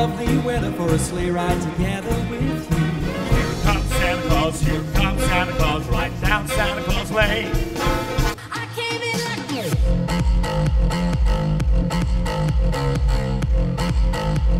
lovely weather for a sleigh ride together with you. Here comes Santa Claus, here comes Santa Claus, right down Santa Claus Lane. I came in like